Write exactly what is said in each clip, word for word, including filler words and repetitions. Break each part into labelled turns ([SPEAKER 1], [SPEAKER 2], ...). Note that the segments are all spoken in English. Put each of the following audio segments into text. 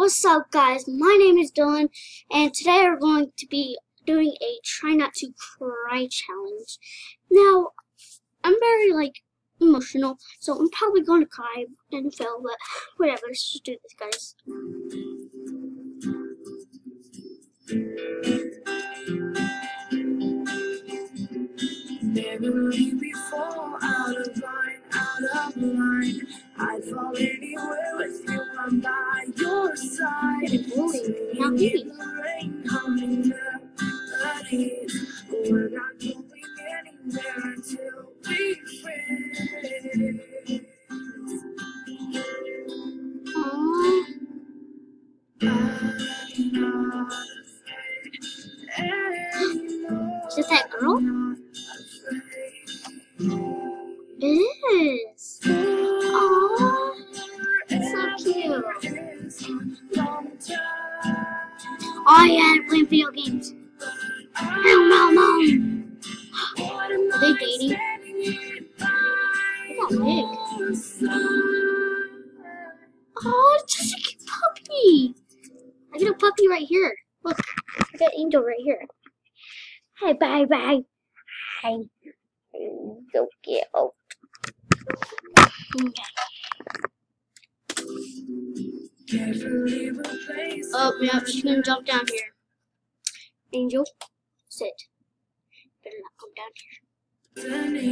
[SPEAKER 1] What's up, guys? My name is Dylan, and today we're going to be doing a try not to cry challenge. Now, I'm very, like, emotional, so I'm probably going to cry and fail, but whatever, let's just do this, guys.
[SPEAKER 2] Never leave me fall out of line, out of line. I'd fall anywhere with you, I'm by your side.
[SPEAKER 1] It's bullying me, not me.
[SPEAKER 2] Rain, humming melodies. We're not going anywhere until we friends.
[SPEAKER 1] Aww.
[SPEAKER 2] I'm not afraid anymore.
[SPEAKER 1] Is it that girl? It is. Aww. It's so cute. Oh yeah, they're playing video games. No, no, no. Are they dating? Look how big. Oh, it's just a cute puppy. I got a puppy right here. Look, I got Angel right here. Hey, bye, bye. Hi. So cute. Okay. Oh, yeah, she's gonna jump down here. Angel, sit. Better not come down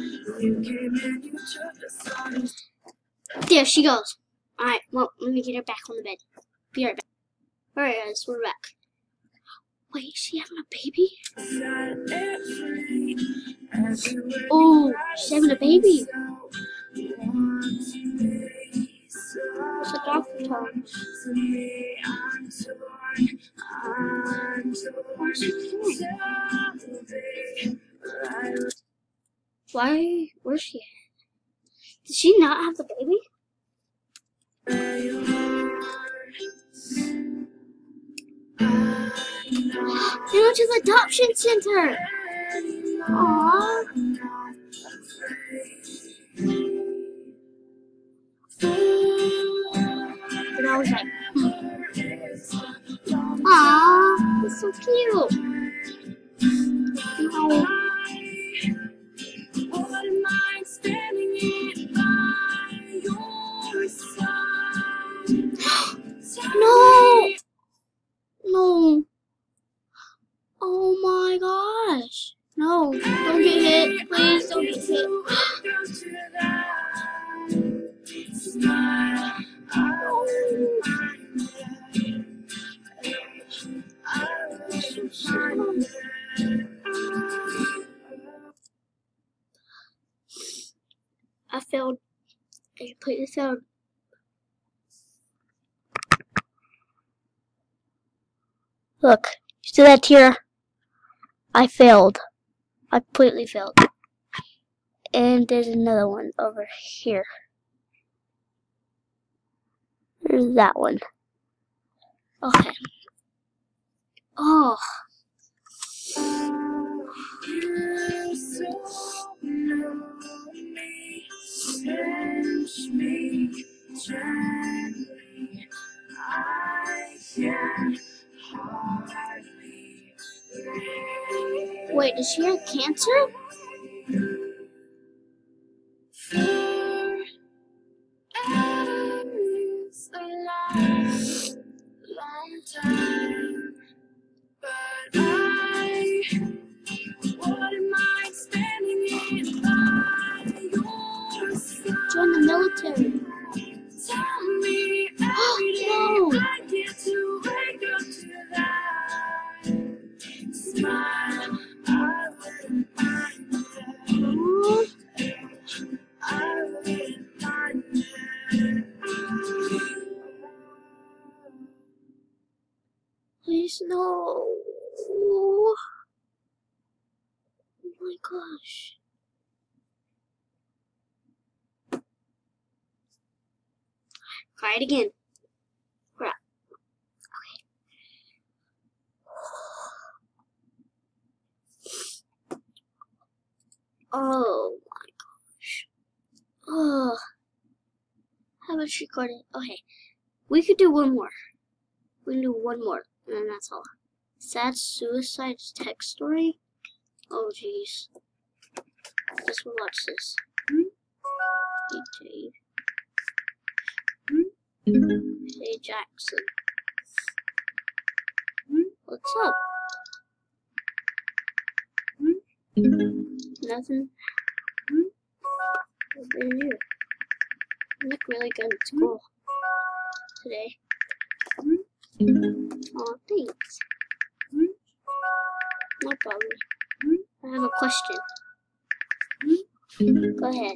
[SPEAKER 1] here. There she goes. Alright, well, let me get her back on the bed. Be right back. Alright, guys, we're back. Wait, is she having a baby? Oh, she's having a baby. What's the doctor telling What's she doing? Why? Where's she at? Did she not have the baby? They went to the adoption center. Aww. And I was like, hmm. Aww, it's so cute. No. No. No. Oh my gosh. No, don't get hit. Please don't get hit. I failed. I completely failed. Look, you see that tear? I failed. I completely failed. And there's another one over here. There's that one. Okay. Oh. Wait, does she have cancer? Join the military. Oh no! Please no. Oh my gosh. Try it again. Crap. Okay. Oh my gosh. Oh. How much recording? Okay. We could do one more. We can do one more, and then that's all. Sad suicide text story? Oh, jeez. Guess we'll watch this. Hey, Hey, Jackson. What's up? Nothing. What did you do? You look really good at school today. Oh, thanks. No problem. I have a question. Go ahead.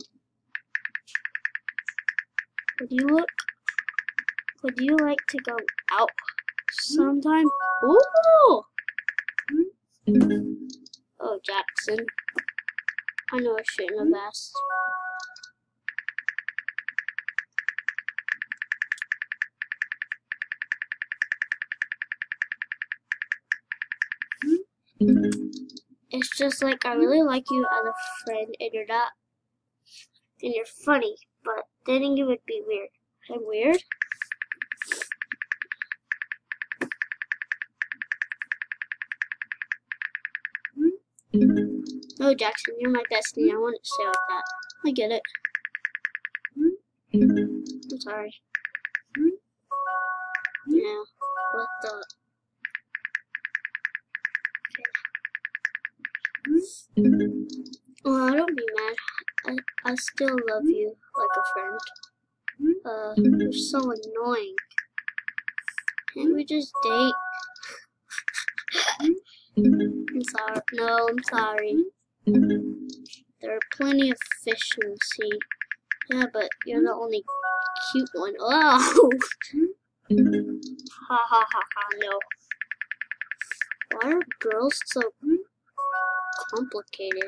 [SPEAKER 1] Would you look? Would you like to go out sometime? Ooh! Oh, Jackson. I know I shouldn't have asked. It's just like I really like you as a friend, and you're not, and you're funny, but then it would be weird. I'm weird? No, Jackson, you're my bestie. I want to say like that. I get it. I'm sorry. Yeah, what the? Oh, don't be mad. I, I still love you like a friend. Uh, you're so annoying. Can't we just date? I'm sorry. No, I'm sorry. There are plenty of fish in the sea. Yeah, but you're the only cute one. Oh! Ha ha ha ha, no. Why are girls so complicated?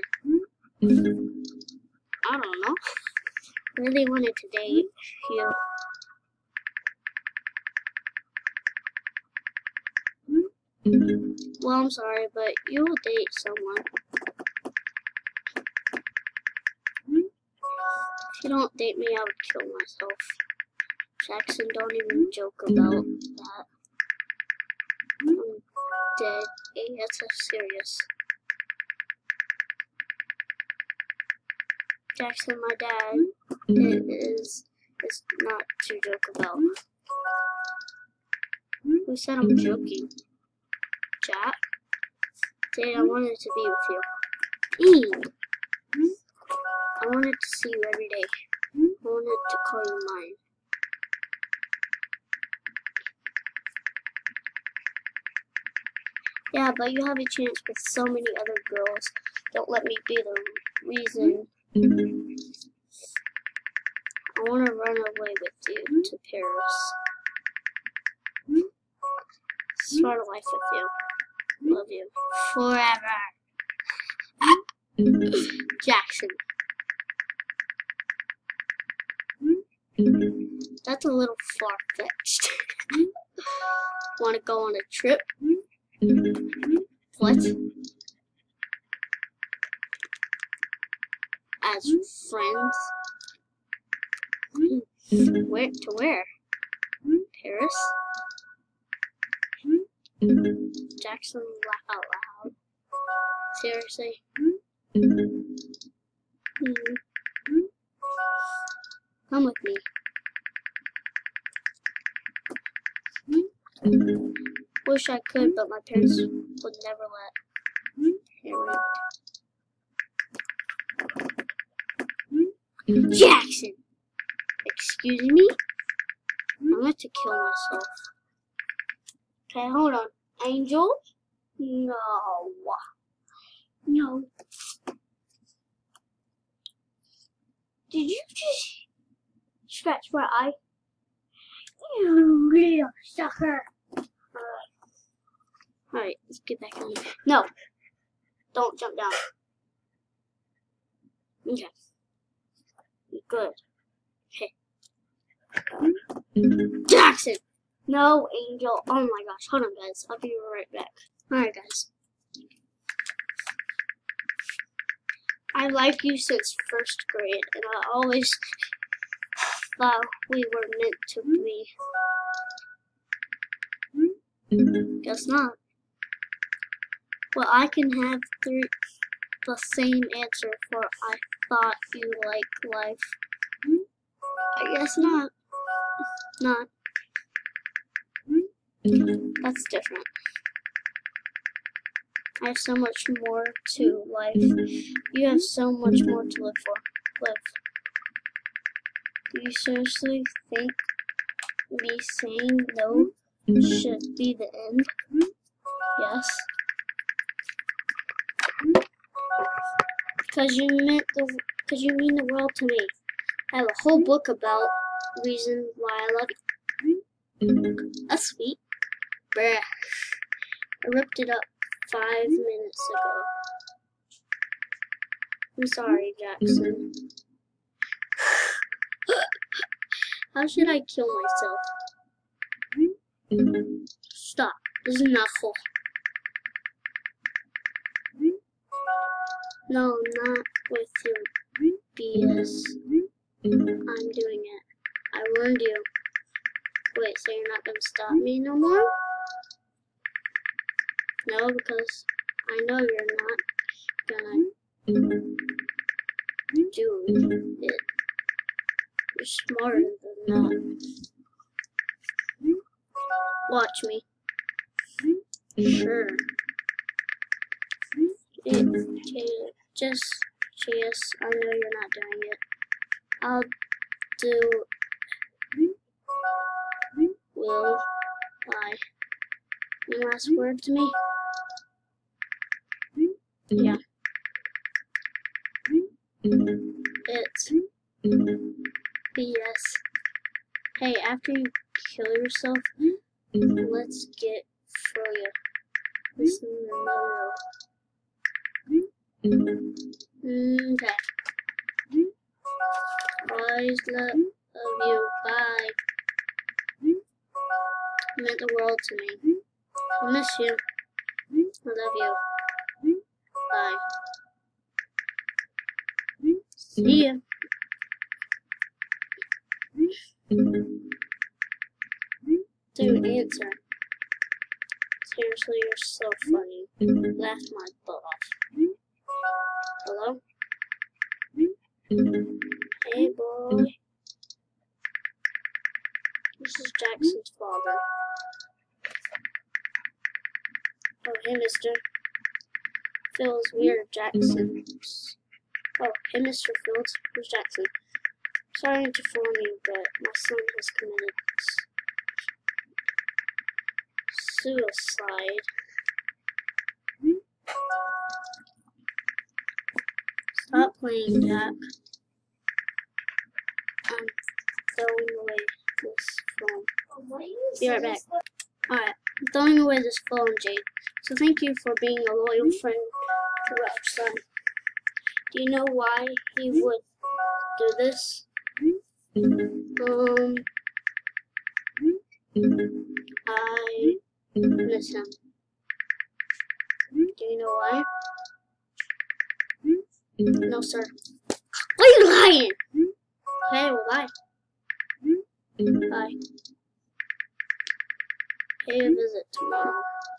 [SPEAKER 1] I don't know. Really wanted to date you. Well, I'm sorry, but you will date someone. If you don't date me, I would kill myself. Jackson, don't even joke about that. I'm dead. Hey, that's so serious. Jackson, my dad, it is is not to joke about. Who said I'm joking? Jack? Dad, I wanted to be with you. Eve! I wanted to see you every day. I wanted to call you mine. Yeah, but you have a chance with so many other girls. Don't let me be the reason. I want to run away with you to Paris. Start a life with you. Love you. Forever. Jackson. That's a little far-fetched. Want to go on a trip? What? As friends? Where to where? Paris? Jackson, laugh out loud. Seriously? Mm-hmm. Come with me. Wish I could, but my parents would never let. Here, Jackson! Excuse me? I'm going to kill myself. Okay, hold on. Angel? No. No. Did you just scratch my eye? You little sucker. Alright, let's get back on. No. Don't jump down. Okay. Good. Okay. Jackson! No, Angel. Oh my gosh. Hold on, guys. I'll be right back. Alright, guys. I like you since first grade, and I always thought we were meant to be. Guess not. Well, I can have three the same answer for I thought you like life. I guess not. Not. That's different. I have so much more to life. You have so much more to live for. Live. Do you seriously think me saying no should be the end? Yes. Because you meant the, because you mean the world to me. I have a whole book about reason why I love you. That's sweet. Bruh. I ripped it up five minutes ago. I'm sorry, Jackson. How should I kill myself? Stop. This is not cool. No, not with your B S. I'm doing it. I warned you. Wait, so you're not gonna stop me no more? No, because I know you're not gonna do it. You're smarter than that. Watch me. Sure. It, just, Chase, I know you're not doing it. I'll do. Will I? One last word to me? Yeah. It's B S. Hey, after you kill yourself, let's get Froyo. Listen to the Okay. Always love you. Bye. You meant the world to me. I miss you. I love you. Bye. See ya. Dude, answer. Seriously, you're so funny. Laugh my butt off. Hello? Hey, boy. This is Jackson's father. Oh, hey, mister. Feels weird, Jackson. Oh, hey, Mister Fields. Where's Jackson? Sorry to inform you, but my son has committed suicide. Stop playing, Jack. I'm throwing away this phone. Be right back. Alright, I'm throwing away this phone, Jade. So thank you for being a loyal friend to our son. Do you know why he would do this? Um, I miss him. Do you know why? No, sir. Why are you lying? Okay, well, bye. Bye. Pay a visit tomorrow.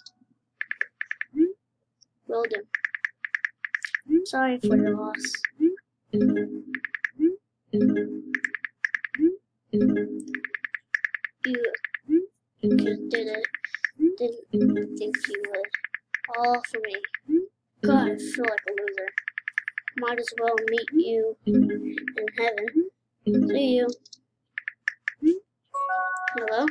[SPEAKER 1] Will do. Sorry for your loss. You just did it. Didn't think you would. All for me. God, I feel like a loser. Might as well meet you in heaven. See you. Hello?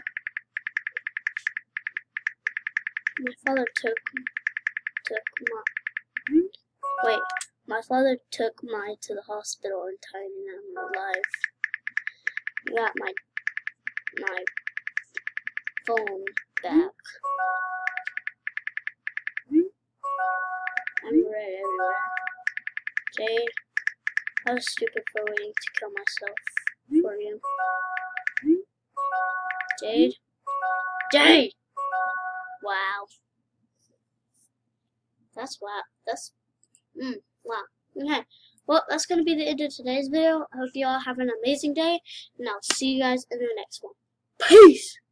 [SPEAKER 1] My father took took my wait. My father took my to the hospital and tied him alive. You got my my phone back. I'm red everywhere. Jade, I was stupid for waiting to kill myself for you. Jade? Jade! Wow. That's wow. That's, mm, wow. Okay. Well, that's going to be the end of today's video. I hope you all have an amazing day, and I'll see you guys in the next one. Peace!